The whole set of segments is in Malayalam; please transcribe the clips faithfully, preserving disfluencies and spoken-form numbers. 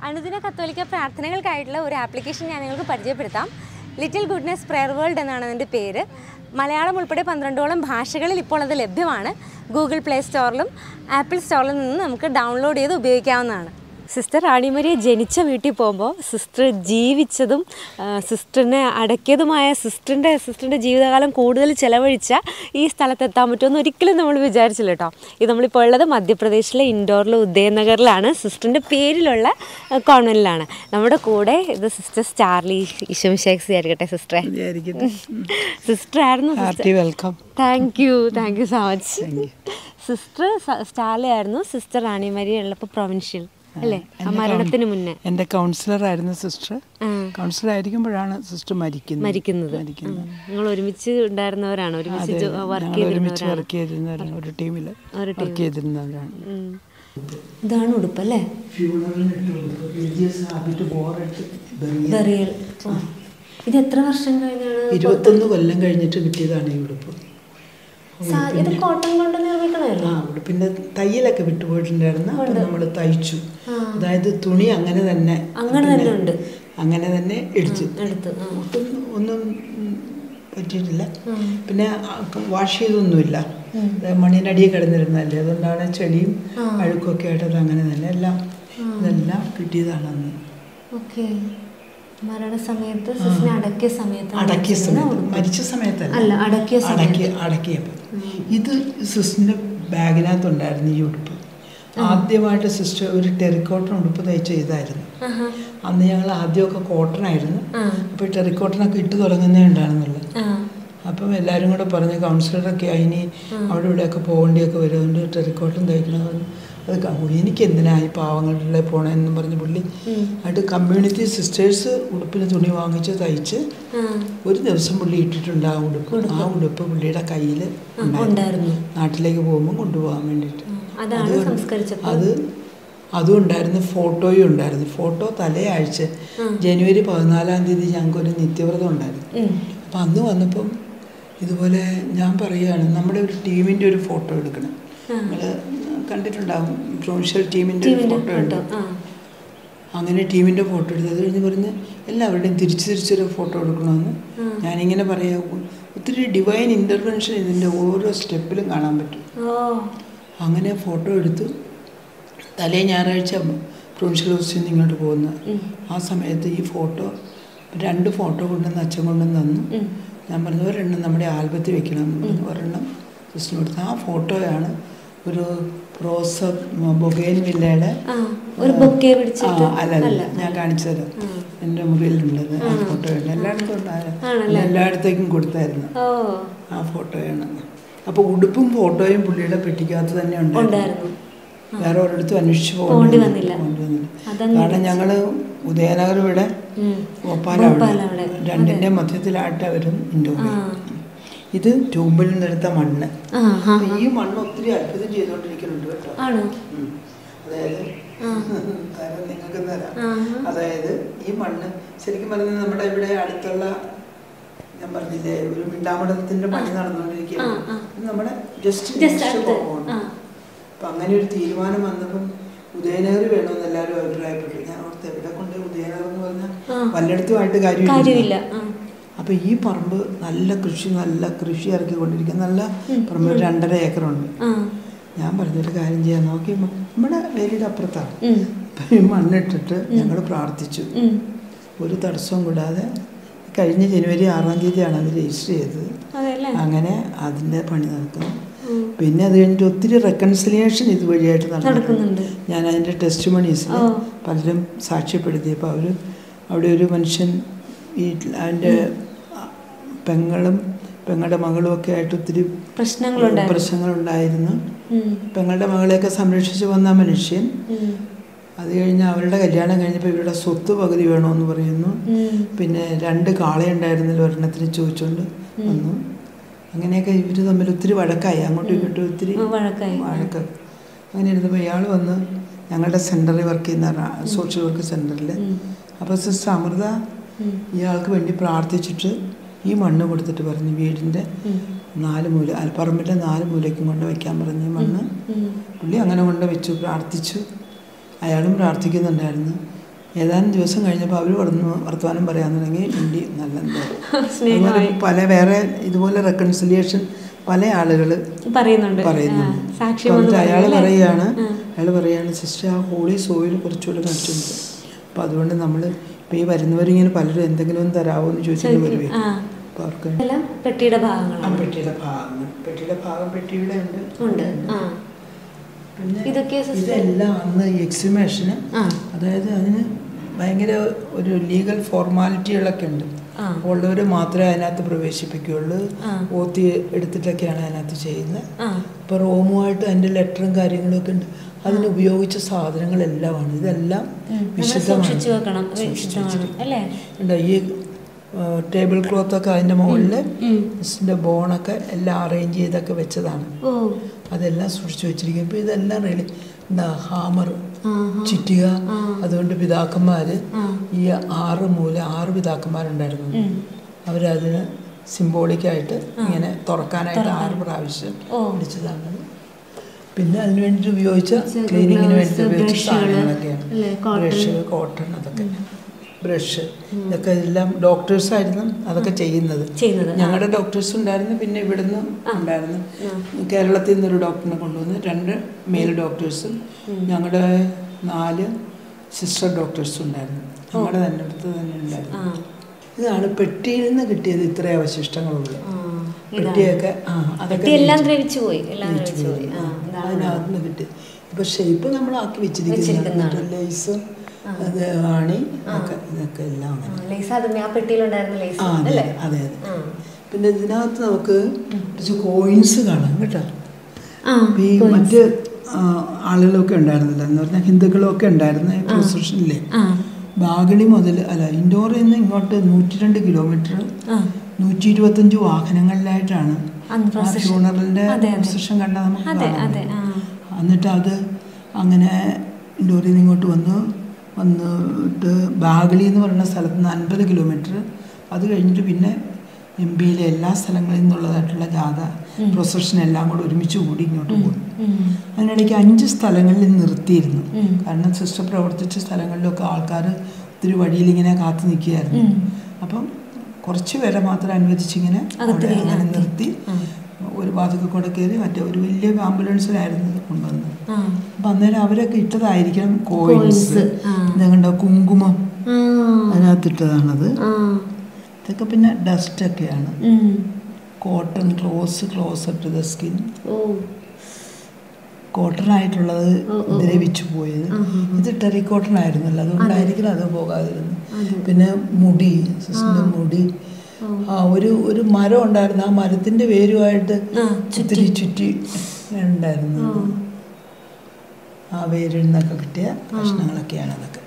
അനുദിന കത്തോലിക്ക പ്രാർത്ഥനകൾക്കായിട്ടുള്ള ഒരു ആപ്ലിക്കേഷൻ ഞാൻ നിങ്ങൾക്ക് പരിചയപ്പെടുത്താം. ലിറ്റിൽ ഗുഡ്നെസ് പ്രെയർ വേൾഡ് എന്നാണ് അതിൻ്റെ പേര്. മലയാളം ഉൾപ്പെടെ പന്ത്രണ്ടോളം ഭാഷകളിൽ ഇപ്പോൾ അത് ലഭ്യമാണ്. ഗൂഗിൾ പ്ലേ സ്റ്റോറിലും ആപ്പിൾ സ്റ്റോറിലും നിന്ന് നമുക്ക് ഡൗൺലോഡ് ചെയ്ത് ഉപയോഗിക്കാവുന്നതാണ്. സിസ്റ്റർ റാണിമരിയ ജനിച്ച വീട്ടിൽ പോകുമ്പോൾ സിസ്റ്റർ ജീവിച്ചതും സിസ്റ്ററിനെ അടക്കിയതുമായ സിസ്റ്ററിൻ്റെ സിസ്റ്ററിൻ്റെ ജീവിതകാലം കൂടുതൽ ചിലവഴിച്ച ഈ സ്ഥലത്തെത്താൻ പറ്റുമെന്ന് ഒരിക്കലും നമ്മൾ വിചാരിച്ചില്ല കേട്ടോ. ഇത് നമ്മളിപ്പോൾ ഉള്ളത് മധ്യപ്രദേശിലെ ഇൻഡോറിലെ ഉദയനഗറിലാണ്. സിസ്റ്ററിൻ്റെ പേരിലുള്ള കോൺവെൻറ്റിലാണ്. നമ്മുടെ കൂടെ ഇത് സിസ്റ്റർ സ്റ്റാർലി. ഈശോമിശിഹായ്ക്ക് ആയിരിക്കട്ടെ സിസ്റ്ററെ. സിസ്റ്റർ ആയിരുന്നു. Welcome. Thank you thank you so much. Sister Starly ആയിരുന്നു. സിസ്റ്റർ റാണിമരിയ ഉള്ളപ്പോൾ പ്രൊവിൻഷ്യൽ അല്ലേ, മരണത്തിന് മുന്നേ എൻ്റെ കൗൺസിലർ ആയിരുന്നു സിസ്റ്റർ. കൗൺസിലർ ആയിരിക്കുമ്പോഴാണ് സിസ്റ്റർ മരിക്കുന്നത് മരിക്കുന്നത് നിങ്ങൾ ഒരുമിച്ച് ഉണ്ടായിരുന്നവരാണ്, ഒരുമിച്ച് വർക്ക് ചെയ്തിരുന്നവരാണ്, ഒരു ടീമിൽ വർക്ക് ചെയ്തിരുന്നവരാണ്. ഇതാണ് ഉടുപ്പ് അല്ലേ? ഇത് എത്ര വർഷം കഴിഞ്ഞാണ്? ഇരുപത്തൊന്ന് കൊല്ലം കഴിഞ്ഞിട്ട് കിട്ടിയതാണ് ഈ ഉടുപ്പ്. ഇത് കോട്ടൺ കൊണ്ട് നിർമ്മിക്കണമല്ലോ. ആ ഉടുപ്പിൻ്റെ തയ്യലൊക്കെ വിട്ടുപോയിട്ടുണ്ടായിരുന്നു. അപ്പം നമ്മൾ തയ്ച്ചു. അതായത് തുണി അങ്ങനെ തന്നെ അങ്ങനെ തന്നെ ഉണ്ട്, അങ്ങനെ തന്നെ എടുത്തു എടുത്തു ഒന്നും പറ്റിയിട്ടില്ല. പിന്നെ വാഷ് ചെയ്തൊന്നുമില്ല. മണ്ണിനടിയിൽ കിടന്നിരുന്നല്ലേ, അതുകൊണ്ടാണ് ചെളിയും അഴുക്കൊക്കെ ആയിട്ട് അത് അങ്ങനെ തന്നെ എല്ലാം ഇതെല്ലാം കിട്ടിയതാണ് അന്ന്. ഓക്കെ. മരണസമയത്ത് അടക്കിയ സമയത്ത് അടക്കിയ സമയത്ത് മരിച്ച സമയത്തല്ല, അടക്കിയ അടക്കിയ അടക്കിയപ്പോൾ ഇത് സിസ്റ്ററിൻ്റെ ബാഗിനകത്തുണ്ടായിരുന്നു ഈ ഉടുപ്പ്. ആദ്യമായിട്ട് സിസ്റ്റർ ഒരു ടെറിക്കോട്ടൺ ഉടുപ്പ് തയ്ച്ച് ചെയ്തായിരുന്നു. അന്ന് ഞങ്ങൾ ആദ്യമൊക്കെ കോട്ടൺ ആയിരുന്നു. അപ്പോൾ ടെറിക്കോട്ടണൊക്കെ ഇട്ട് തുടങ്ങുന്നേ ഉണ്ടായിരുന്നുള്ളൂ. അപ്പം എല്ലാവരും കൂടെ പറഞ്ഞ് കൗൺസിലറൊക്കെ അതിന് അവിടെ ഇവിടെയൊക്കെ പോകേണ്ടിയൊക്കെ വരും, അതുകൊണ്ട് ടെറിക്കോട്ടൺ തയ്ക്കണമെന്ന്. അത് എനിക്ക് എന്തിനായി പാവങ്ങളുടെ പോകണമെന്നും പറഞ്ഞ് പുള്ളി ആയിട്ട് കമ്മ്യൂണിറ്റി സിസ്റ്റേഴ്സ് ഉടുപ്പിന് തുണി വാങ്ങിച്ച് തയ്ച്ച് ഒരു ദിവസം പുള്ളി ഇട്ടിട്ടുണ്ട് ആ ഉടുപ്പ്. ആ ഉടുപ്പ് പുള്ളിയുടെ കയ്യിൽ ഉണ്ടായിരുന്നു, നാട്ടിലേക്ക് പോകുമ്പോൾ കൊണ്ടുപോകാൻ വേണ്ടിയിട്ട്. അത് അതും ഉണ്ടായിരുന്നു. ഫോട്ടോയും ഉണ്ടായിരുന്നു. ഫോട്ടോ തലയാഴ്ച ജനുവരി പതിനാലാം തീയതി ഞങ്ങൾക്കൊരു നിത്യവ്രതം ഉണ്ടായിരുന്നു. അപ്പം അന്ന് വന്നപ്പം ഇതുപോലെ ഞാൻ പറയുകയാണ്, നമ്മുടെ ഒരു ടീമിൻ്റെ ഒരു ഫോട്ടോ എടുക്കണം. നിങ്ങൾ കണ്ടിട്ടുണ്ടാകും, പ്രൊവിൻഷ്യൽ ടീമിൻ്റെ ഒരു ഫോട്ടോ ഉണ്ട്. അങ്ങനെ ടീമിൻ്റെ ഫോട്ടോ എടുത്ത് അത് കഴിഞ്ഞ് പറഞ്ഞ് എല്ലാവരുടെയും തിരിച്ച് തിരിച്ചൊരു ഫോട്ടോ എടുക്കണമെന്ന് ഞാനിങ്ങനെ പറയാം. ഒത്തിരി ഡിവൈൻ ഇൻ്റർവെൻഷൻ ഇതിൻ്റെ ഓരോ സ്റ്റെപ്പിലും കാണാൻ പറ്റും. അങ്ങനെ ഫോട്ടോ എടുത്തു. തലേ ഞായറാഴ്ച പ്രൊവിൻഷ്യൽ ഓഫീസിൽ നിന്ന് ഇങ്ങോട്ട് പോകുന്നത്. ആ സമയത്ത് ഈ ഫോട്ടോ രണ്ട് ഫോട്ടോ കൊണ്ടുവന്ന് അച്ഛൻ കൊണ്ടുവന്ന് തന്നു. ഞാൻ പറഞ്ഞു ഒരെണ്ണം നമ്മുടെ ആൽബത്തിൽ വെക്കണം എന്ന് പറഞ്ഞു. ഒരെണ്ണം ജസ്റ്റ് കൊടുത്തു. ആ ഫോട്ടോയാണ് ഒരു റോസ് ബൊഗേൻ വില്ലയുടെ അല്ലല്ല ഞാൻ കാണിച്ചു തരാം. എൻ്റെ മുറിയിലുള്ളത് ആ ഫോട്ടോയാണ്. എല്ലായിടത്തും ഉണ്ടായിരുന്നു, എല്ലായിടത്തേക്കും കൊടുത്തായിരുന്നു. ആ ഫോട്ടോയാണ്. അപ്പോൾ ഉടുപ്പും ഫോട്ടോയും പുള്ളിയുടെ പെട്ടിക്കകത്ത് തന്നെ ഉണ്ടായിരുന്നു. വേറെ ഒരിടത്തും അന്വേഷിച്ച് പോകേണ്ടി വന്നില്ല. കാരണം ഞങ്ങൾ ഉദയനഗർ ഇവിടെ ഗോപാലവിടെ രണ്ടിൻ്റെ മധ്യത്തിലായിട്ട് അവരും ഇൻഡോറിൽ. ഇത് ട്യൂബിൽ നിന്നെടുത്ത മണ്ണ്. ഈ മണ്ണ് ഒത്തിരി അത്ഭുതം ചെയ്തുകൊണ്ടിരിക്കുന്നുണ്ട് കേട്ടോ. അതായത് തരാം, നിങ്ങൾക്ക് തരാം. അതായത് ഈ മണ്ണ് ശരിക്കും പറഞ്ഞാൽ നമ്മുടെ ഇവിടെ അടുത്തുള്ള ഞാൻ പറഞ്ഞില്ലേ ഒരു മിണ്ടാമടത്തിന്റെ പണി നടന്നുകൊണ്ടിരിക്കുകയാണ്. നമ്മുടെ ജസ്റ്റ് പോകുന്നുണ്ട്. അപ്പം അങ്ങനെ ഒരു തീരുമാനം വന്നപ്പം ഉദയനഗർ വേണമെന്ന് എല്ലാവരും അഭിപ്രായപ്പെട്ടു. ഞാൻ ഓർത്ത് എവിടെ കൊണ്ട് ഉദയനഗർ എന്ന് പറഞ്ഞാൽ വല്ലയിടത്തുമായിട്ട് കാര്യമില്ല. അപ്പം ഈ പറമ്പ് നല്ല കൃഷി നല്ല കൃഷി ഇറക്കിക്കൊണ്ടിരിക്കുന്ന നല്ല പറമ്പ് രണ്ടര ഏക്കറുണ്ട്. ഞാൻ പറഞ്ഞൊരു കാര്യം ചെയ്യാൻ നോക്കി നമ്മുടെ വേലിയുടെ അപ്പുറത്താണ്. അപ്പം ഈ മണ്ണിട്ടിട്ട് ഞങ്ങൾ പ്രാർത്ഥിച്ചു. ഒരു തടസ്സവും കൂടാതെ കഴിഞ്ഞ ജനുവരി ആറാം തീയതിയാണ് അത് രജിസ്റ്റർ ചെയ്തത്. അങ്ങനെ അതിൻ്റെ പണി നടക്കുന്നു. പിന്നെ അത് കഴിഞ്ഞിട്ട് ഒത്തിരി റെക്കൺസിലിയേഷൻ ഇതുവഴിയായിട്ട് നടക്കുന്നുണ്ട്. ഞാൻ അതിൻ്റെ ടെസ്റ്റ് മണീസിൽ പലരും സാക്ഷ്യപ്പെടുത്തിയപ്പോൾ അവർ അവിടെ ഒരു മനുഷ്യൻ വീട്ടിൽ അതിൻ്റെ പെങ്ങളും പെങ്ങളുടെ മകളും ഒക്കെ ആയിട്ട് ഒത്തിരി പ്രശ്നങ്ങളുണ്ടായിരുന്നു. പെങ്ങളുടെ മകളെയൊക്കെ സംരക്ഷിച്ച് വന്ന മനുഷ്യൻ അത് കഴിഞ്ഞ് അവരുടെ കല്യാണം കഴിഞ്ഞപ്പോൾ ഇവരുടെ സ്വത്ത് പകുതി വേണമെന്ന് പറയുന്നു. പിന്നെ രണ്ട് കാളയുണ്ടായിരുന്നില്ല, ഒരെണ്ണത്തിന് ചോദിച്ചുകൊണ്ട് വന്നു. അങ്ങനെയൊക്കെ ഇവർ തമ്മിൽ ഒത്തിരി വഴക്കായി, അങ്ങോട്ടും ഇങ്ങോട്ടും ഒത്തിരി വഴക്കായി. അങ്ങനെ ഇരുന്നപ്പോൾ ഇയാൾ വന്ന് ഞങ്ങളുടെ സെൻറ്ററിൽ വർക്ക് ചെയ്യുന്ന സോഷ്യൽ വർക്ക് സെൻറ്ററിൽ. അപ്പോൾ സിസ്റ്റർ അമൃത ഇയാൾക്ക് വേണ്ടി പ്രാർത്ഥിച്ചിട്ട് ഈ മണ്ണ് കൊടുത്തിട്ട് പറഞ്ഞു വീടിൻ്റെ നാല് മൂല പറമ്പിൻ്റെ നാല് മൂലയ്ക്കും കൊണ്ട് വയ്ക്കാൻ പറഞ്ഞു മണ്ണ്. പുള്ളി അങ്ങനെ കൊണ്ട് വെച്ചു, പ്രാർത്ഥിച്ചു. അയാളും പ്രാർത്ഥിക്കുന്നുണ്ടായിരുന്നു. ഏതാനും ദിവസം കഴിഞ്ഞപ്പോൾ അവർ പറഞ്ഞു വർത്തമാനം പറയാൻ തുടങ്ങി ഹിന്ദി നല്ല പല വേറെ ഇതുപോലെ റെക്കൺസിലിയേഷൻ പല ആളുകൾ പറയുന്നുണ്ട് പറയുന്നുണ്ട് അയാൾ പറയുകയാണ് അയാൾ പറയുകയാണ് സിസ്റ്റർ ആ ഹോളി സോയിൽ കുറച്ചുകൂടെ കാണിച്ചിട്ടുണ്ട്. അപ്പം അതുകൊണ്ട് നമ്മൾ ഇപ്പം ഈ വരുന്നവരിങ്ങനെ പലരും എന്തെങ്കിലും ഒന്ന് തരാമോ എന്ന് ചോദിച്ചിട്ട് വരുവേ. അപ്പം അവർക്ക് പെട്ടിയുടെ ഭാഗങ്ങൾ പെട്ടിയുടെ ഭാഗങ്ങൾ പെട്ടിയുടെ ഭാഗം പെട്ടിയുടെ ഉണ്ട്. പിന്നെ ഇതെല്ലാം അന്ന് എക്സിബിഷന്, അതായത് അതിന് ഭയങ്കര ഒരു ലീഗൽ ഫോർമാലിറ്റികളൊക്കെ ഉണ്ട്. ഉള്ളവർ മാത്രമേ അതിനകത്ത് പ്രവേശിപ്പിക്കുകയുള്ളൂ. ഓത്തി എടുത്തിട്ടൊക്കെയാണ് അതിനകത്ത് ചെയ്യുന്നത്. ഇപ്പോൾ റോമുമായിട്ട് അതിൻ്റെ ലെറ്ററും കാര്യങ്ങളും ഒക്കെ ഉണ്ട്. അതിന് ഉപയോഗിച്ച സാധനങ്ങളെല്ലാമാണ്. ഇതെല്ലാം വിശുദ്ധമാണ്. ഈ ടേബിൾ ക്ലോത്തൊക്കെ അതിൻ്റെ മുകളിൽ മിസ്സിൻ്റെ ബോണൊക്കെ എല്ലാം അറേഞ്ച് ചെയ്തൊക്കെ വെച്ചതാണ്. അതെല്ലാം സൂക്ഷിച്ചു വെച്ചിരിക്കും. ഇപ്പോൾ ഇതെല്ലാം റെഡി എന്താ ഹാമർ ചുറ്റുക. അതുകൊണ്ട് പിതാക്കന്മാർ ഈ ആറ് മൂല ആറ് പിതാക്കന്മാരുണ്ടായിരുന്നു. അവരതിന് സിംബോളിക്കായിട്ട് ഇങ്ങനെ തുറക്കാനായിട്ട് ആറ് പ്രാവശ്യം പിടിച്ചതാണ്. പിന്നെ അതിന് വേണ്ടിയിട്ട് ഉപയോഗിച്ച ക്ലീനിങ്ങിന് വേണ്ടിയിട്ട് ഉപയോഗിച്ച സാധനങ്ങളൊക്കെയാണ് ബ്രഷ്, കോട്ടൺ, അതൊക്കെ ബ്രഷ്, ഇതൊക്കെ എല്ലാം ഡോക്ടേഴ്സായിരുന്നു അതൊക്കെ ചെയ്യുന്നത്. ഞങ്ങളുടെ ഡോക്ടേഴ്സ് ഉണ്ടായിരുന്നു. പിന്നെ ഇവിടുന്ന് ഉണ്ടായിരുന്നു കേരളത്തിൽ നിന്നൊരു ഡോക്ടറിനെ കൊണ്ടുവന്ന് രണ്ട് മെയിൽ ഡോക്ടേഴ്സും ഞങ്ങളുടെ നാല് സിസ്റ്റർ ഡോക്ടേഴ്സും ഉണ്ടായിരുന്നു. ഞങ്ങളുടെ തന്നെ അടുത്ത് തന്നെ ഉണ്ടായിരുന്നു. ഇതാണ് പെട്ടിയിൽ നിന്ന് കിട്ടിയത്. ഇത്ര അവശിഷ്ടങ്ങളുള്ളൂ പെട്ടിയൊക്കെ. ആ അതൊക്കെ അതിനകത്തുനിന്ന് കിട്ടി. ഇപ്പൊ ഷേപ്പ് നമ്മളാക്കി വെച്ചിരിക്കുന്നത് ലേസും അത് ആണി ഒക്കെ ഇതൊക്കെ എല്ലാം അതെ അതെ. പിന്നെ ഇതിനകത്ത് നമുക്ക് കുറച്ച് കോയിൻസ് കാണാം കേട്ടോ. ഈ മറ്റ് ആളുകളൊക്കെ ഉണ്ടായിരുന്നില്ല എന്ന് പറഞ്ഞാൽ ഹിന്ദുക്കളൊക്കെ ഉണ്ടായിരുന്നു ഈ പ്രൊസഷനിലെ. ബാഗളി മുതൽ അല്ല ഇൻഡോറിൽ നിന്ന് ഇങ്ങോട്ട് നൂറ്റി രണ്ട് കിലോമീറ്റർ നൂറ്റി ഇരുപത്തഞ്ച് വാഹനങ്ങളിലായിട്ടാണ് ഫ്യൂണറലിന്റെ പ്രൊസഷൻ കണ്ടാൽ നമുക്ക് കാണാം. എന്നിട്ട് അത് അങ്ങനെ ഇൻഡോറിൽ നിന്ന് ഇങ്ങോട്ട് വന്നു വന്നിട്ട് ബാഗളി എന്ന് പറയുന്ന സ്ഥലത്ത് നിന്ന് അൻപത് കിലോമീറ്റർ. അത് കഴിഞ്ഞിട്ട് പിന്നെ എം പിയിലെ എല്ലാ സ്ഥലങ്ങളിൽ നിന്നുള്ളതായിട്ടുള്ള ജാഥ പ്രൊസഷൻ എല്ലാം കൂടെ ഒരുമിച്ച് കൂടി ഇങ്ങോട്ട് പോകും. അതിനിടയ്ക്ക് അഞ്ച് സ്ഥലങ്ങളിൽ നിർത്തിയിരുന്നു. കാരണം സിസ്റ്റർ പ്രവർത്തിച്ച സ്ഥലങ്ങളിലൊക്കെ ആൾക്കാർ ഒത്തിരി വഴിയിൽ ഇങ്ങനെ കാത്തു നിൽക്കുകയായിരുന്നു. അപ്പം കുറച്ച് പേരെ മാത്രം അനുവദിച്ചിങ്ങനെ അങ്ങനെ നിർത്തി ഒരു ഭാഗത്തൊക്കെ കൂടെ കയറി മറ്റേ ഒരു വലിയ ആംബുലൻസിലായിരുന്നു കൊണ്ടുവന്നത്. അപ്പം അന്നേരം അവരൊക്കെ ഇട്ടതായിരിക്കണം കോയിൻസ്. ഇതുണ്ടോ കുങ്കുമം അതിനകത്തിട്ടതാണത്. ഇതൊക്കെ പിന്നെ ഡസ്റ്റൊക്കെയാണ്. Cotton rose closer to the skin cotton ആയിട്ടുള്ളത് ദ്രവിച്ചു പോയത്. ഇത് ടെറി കോട്ടൺ ആയിരുന്നല്ലോ, അതുകൊണ്ടായിരിക്കും അത് പോകാതിരുന്നു. പിന്നെ മുടി സിസ്റ്ററിന്റെ മുടി ആ ഒരു ഒരു മരം ഉണ്ടായിരുന്നു. ആ മരത്തിന്റെ വേരുമായിട്ട് ഒത്തിരി ചുറ്റി ഉണ്ടായിരുന്നു. ആ വേരിൽ നിന്നൊക്കെ കിട്ടിയ ഭക്ഷണങ്ങളൊക്കെയാണ് അതൊക്കെ.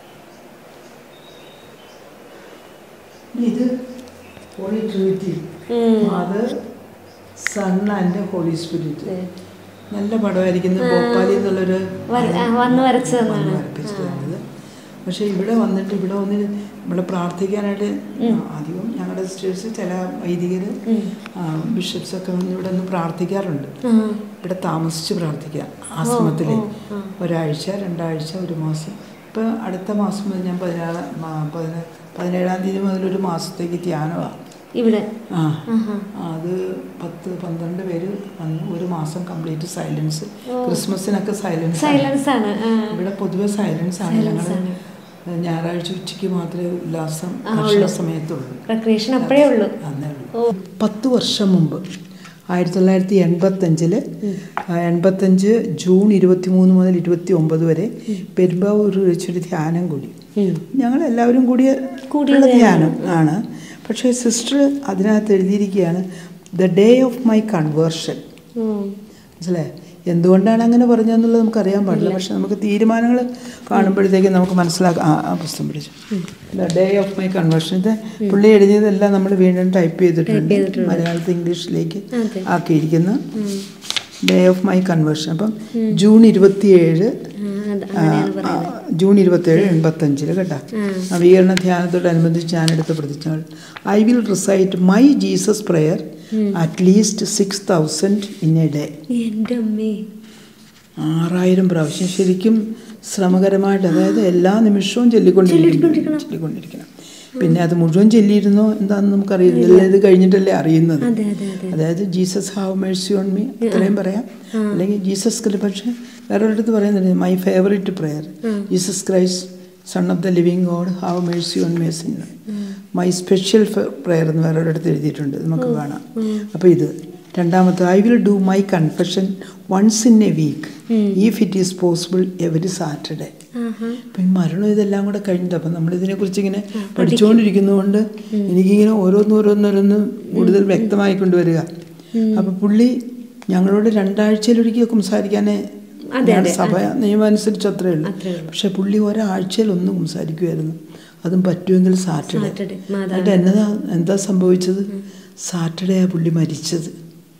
ഇത് ഹോളി ട്രിനിറ്റി, അത് സൺ ആൻഡ് ഹോളി സ്പിരിറ്റ്. നല്ല പടമായിരിക്കുന്നത്. ഭോപ്പാലിൽ നിന്നുള്ളൊരു വന്ന് വരപ്പിച്ചതാണിത്. പക്ഷെ ഇവിടെ വന്നിട്ട് ഇവിടെ വന്ന് ഇവിടെ പ്രാർത്ഥിക്കാനായിട്ട് അധികം ഞങ്ങളുടെ സിസ്റ്റേഴ്സ് ചില വൈദികർ ബിഷപ്സൊക്കെ വന്ന് ഇവിടെ ഒന്ന് പ്രാർത്ഥിക്കാറുണ്ട്. ഇവിടെ താമസിച്ച് പ്രാർത്ഥിക്കാം ആശ്രമത്തിൽ ഒരാഴ്ച രണ്ടാഴ്ച ഒരു മാസം. ഇപ്പം അടുത്ത മാസം മുതൽ ഞാൻ പതിനാറ് പതിന പതിനേഴാം തീയതി മുതൽ ഒരു മാസത്തേക്ക് ധ്യാനമാണ് ഇവിടെ. ആ അത് പത്ത് പന്ത്രണ്ട് പേര് വന്ന് ഒരു മാസം കംപ്ലീറ്റ് സൈലൻസ്. ക്രിസ്മസിനൊക്കെ സൈലൻസ് സൈലൻസ് ആണ് ഇവിടെ പൊതുവെ സൈലൻസ് ആണ്. ഞങ്ങൾ ഞായറാഴ്ച ഉച്ചയ്ക്ക് മാത്രമേ ഉല്ലാസം ഭക്ഷണ സമയത്തുള്ളൂ. അന്നേ ഉള്ളൂ. പത്ത് വർഷം മുമ്പ് ആയിരത്തി തൊള്ളായിരത്തി എൺപത്തഞ്ചില് എൺപത്തഞ്ച് ജൂൺ ഇരുപത്തി മൂന്ന് മുതൽ ഇരുപത്തി ഒമ്പത് വരെ പെരുമ്പാവൂർ വെച്ചൊരു ധ്യാനം കൂടി. ഞങ്ങളെല്ലാവരും കൂടിയ കൂടിയുള്ള ധ്യാനം ആണ്. പക്ഷേ സിസ്റ്റർ അതിനകത്ത് എഴുതിയിരിക്കുകയാണ് the day of my conversion. മനസ്സിലായേ? എന്തുകൊണ്ടാണ് അങ്ങനെ പറഞ്ഞതെന്നുള്ളത് നമുക്കറിയാൻ പാടില്ല. പക്ഷെ നമുക്ക് തീരുമാനങ്ങൾ കാണുമ്പോഴത്തേക്കും നമുക്ക് മനസ്സിലാക്കാം. ആ പുസ്തകം പിടിച്ചു the day of my conversion. ഇത് പുള്ളി എഴുതിയതെല്ലാം നമ്മൾ വീണ്ടും ടൈപ്പ് ചെയ്തിട്ടുണ്ട്. മലയാളത്തിൽ ഇംഗ്ലീഷിലേക്ക് ആക്കിയിരിക്കുന്നു. Day of my conversion. അപ്പം ജൂൺ ഇരുപത്തിയേഴ് ജൂൺ ഇരുപത്തിയേഴ് എൺപത്തഞ്ചില് കേട്ടോ. നവീകരണ ധ്യാനത്തോടനുബന്ധിച്ച് ഞാനെടുത്ത പ്രതിജ്ഞകൾ. I will recite my Jesus prayer at least six thousand in a day. ആറായിരം പ്രാവശ്യം. ശരിക്കും ശ്രമകരമായിട്ട്, അതായത് എല്ലാ നിമിഷവും ചൊല്ലിക്കൊണ്ടിരിക്കണം ചൊല്ലിക്കൊണ്ടിരിക്കണം പിന്നെ അത് മുഴുവൻ ചൊല്ലിയിരുന്നോ എന്താണെന്ന് നമുക്കറിയില്ല, ഇത് കഴിഞ്ഞിട്ടല്ലേ അറിയുന്നത്. അതായത് Jesus have mercy on me അത്രയും പറയാം, അല്ലെങ്കിൽ ജീസസ്, പക്ഷേ വേറൊരിടത്ത് പറയുന്നുണ്ട് my favourite prayer Jesus Christ son of the living God have mercy on me sinner. My special prayer എന്ന് വേറൊരിടത്ത് എഴുതിയിട്ടുണ്ട്, നമുക്ക് കാണാം. അപ്പോൾ ഇത് രണ്ടാമത്തെ, I will do my confession once in a week if it is possible every Saturday. അപ്പം ഈ മരണം ഇതെല്ലാം കൂടെ കഴിഞ്ഞിട്ട്, അപ്പം നമ്മളിതിനെക്കുറിച്ച് ഇങ്ങനെ പഠിച്ചുകൊണ്ടിരിക്കുന്നതുകൊണ്ട് എനിക്കിങ്ങനെ ഓരോന്നോരോന്നോരോന്ന് കൂടുതൽ വ്യക്തമായിക്കൊണ്ട് വരിക. അപ്പം പുള്ളി ഞങ്ങളോട് രണ്ടാഴ്ചയിലൊരിക്കൽ സംസാരിക്കാനേ സഭ നിയമം അനുസരിച്ച് അത്രയേ ഉള്ളൂ. പക്ഷെ പുള്ളി ഒരാഴ്ചയിൽ ഒന്ന് സംസാരിക്കുമായിരുന്നു, അതും പറ്റുമെങ്കിൽ സാറ്റർഡേ. എന്നിട്ട് എന്നതാ എന്താ സംഭവിച്ചത്, സാറ്റർഡേ ആ പുള്ളി മരിച്ചത്.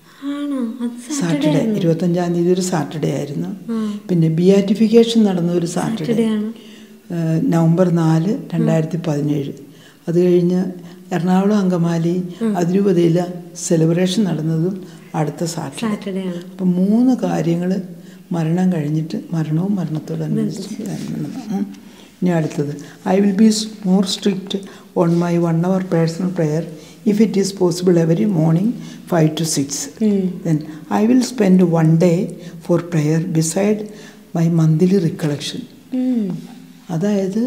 സാറ്റർഡേ ഇരുപത്തഞ്ചാം തീയതി ഒരു സാറ്റർഡേ ആയിരുന്നു. പിന്നെ ബിയാറ്റിഫിക്കേഷൻ നടന്ന ഒരു സാറ്റർഡേ നവംബർ നാല് രണ്ടായിരത്തി പതിനേഴ്. അത് കഴിഞ്ഞ് എറണാകുളം അങ്കമാലി അതിരൂപതയിൽ സെലിബ്രേഷൻ നടന്നതും അടുത്ത സാറ്റർഡേ. അപ്പം മൂന്ന് കാര്യങ്ങൾ മരണം കഴിഞ്ഞിട്ട്, മരണവും മരണത്തോടനുബന്ധിച്ച്. ഇനി അടുത്തത്, I will be more strict on my one hour personal prayer if it is possible every morning five to six. Mm. Then I will spend one day for prayer beside my monthly recollection. അതായത്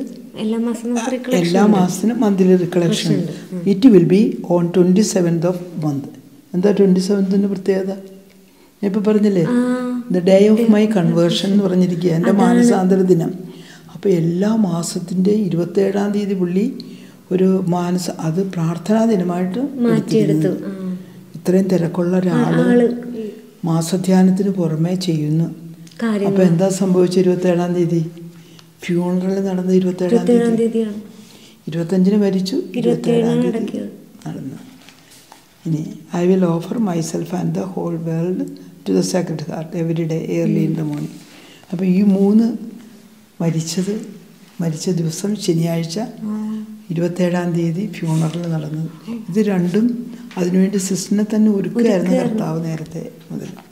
എല്ലാ മാസത്തിനും monthly recollection. It will be on twenty seventh of month. എന്താ ട്വൻറ്റി സെവൻത്തിൻ്റെ പ്രത്യേകത? ഞാൻ ഇപ്പോൾ പറഞ്ഞില്ലേ, the day of my conversion എന്ന് പറഞ്ഞിരിക്കുക, എൻ്റെ മാനസാന്തര ദിനം. അപ്പോൾ എല്ലാ മാസത്തിൻ്റെ ഇരുപത്തേഴാം തീയതി പുള്ളി ഒരു മാനസ അത് പ്രാർത്ഥനാ ദിനമായിട്ട് മാറ്റിയെടുത്തു. ഇത്രയും തിരക്കുള്ള ഒരാള് മാസധ്യാനത്തിന് പുറമേ ചെയ്യുന്നു. അപ്പൊ എന്താ സംഭവിച്ചത്? ഇരുപത്തേഴാം തീയതി ഫ്യൂണറൽ നടന്നത് ഇരുപത്തേഴാം തീയതി, ഇരുപത്തഞ്ചിന് മരിച്ചു, ഇരുപത്തേഴാം തീയതി നടന്നു. ഇനി I will offer myself and the whole world to the Sacred Heart every day early in the morning. അപ്പോൾ ഈ മൂന്ന് മരിച്ചത് മരിച്ച ദിവസം ശനിയാഴ്ച ഇരുപത്തേഴാം തീയതി ഫ്യൂണറൽ നടന്നത്. ഇത് രണ്ടും അതിനുവേണ്ടി സിസ്റ്ററിനെ തന്നെ ഒരുക്കുകയായിരുന്നു കർത്താവ് നേരത്തെ മുതൽ.